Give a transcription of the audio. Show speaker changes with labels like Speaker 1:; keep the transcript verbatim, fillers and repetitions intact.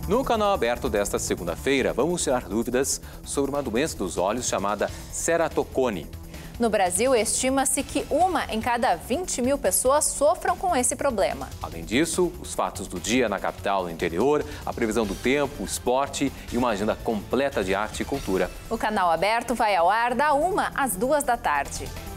Speaker 1: No canal aberto desta segunda-feira, vamos tirar dúvidas sobre uma doença dos olhos chamada ceratocone.
Speaker 2: No Brasil, estima-se que uma em cada vinte mil pessoas sofram com esse problema.
Speaker 1: Além disso, os fatos do dia na capital e no interior, a previsão do tempo, o esporte e uma agenda completa de arte e cultura.
Speaker 2: O canal aberto vai ao ar da uma às duas da tarde.